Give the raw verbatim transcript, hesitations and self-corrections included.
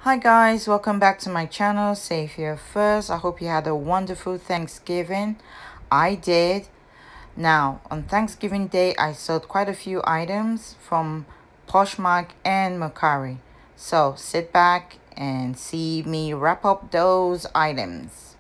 Hi guys, welcome back to my channel. Safe here first. I hope you had a wonderful Thanksgiving. I did. Now, on Thanksgiving Day, I sold quite a few items from Poshmark and Mercari. So sit back and see me wrap up those items.